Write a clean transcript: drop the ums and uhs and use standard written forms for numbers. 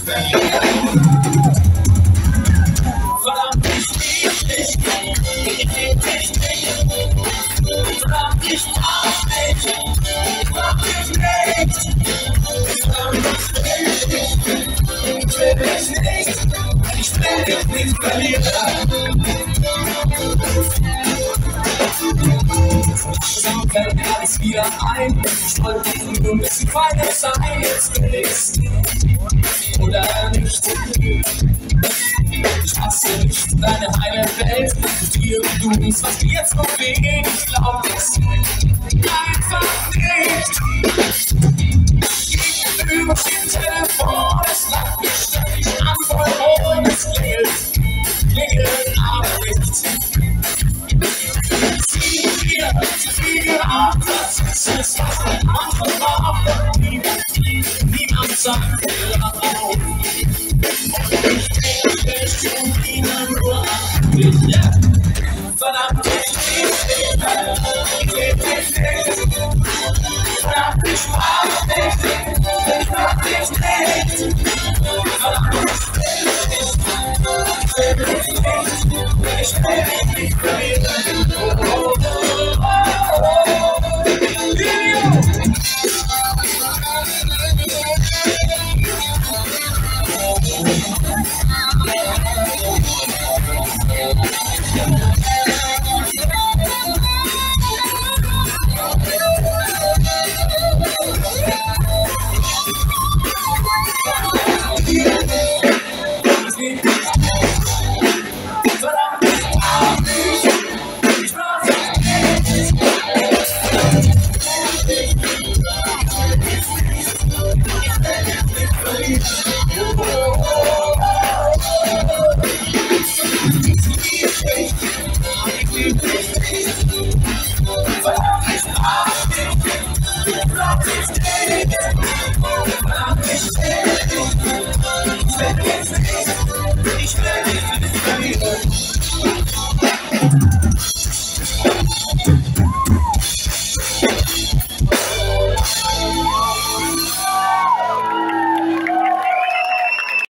Verdammt, ich lieb dich nicht. Verdammt, ich brauch dich nicht. Verdammt, ich will dich nicht. Ich will dich nicht verlieren. Langsam fällt mir alles wieder ein. Ich wollte nur ein bisschen feiner sein. Jetzt will ich's oder nicht. Ich hasse nicht deine heile Welt. Mit dir du tust, was mir jetzt noch fehlt. Ich glaub es einfach nicht. Über dem Telefon, es lacht mich ständig an, voll und es klingelt aber nicht. Sie wieder auf, das ist es, was mein Anfang war. Niemand sagt mir auf. Ich bin wieder nur an dich. Verdammt, ich lieb dich nicht. Verdammt, ich mag dich nicht. Ich mag dich nicht. Verdammt, ich will dich nicht verlieren.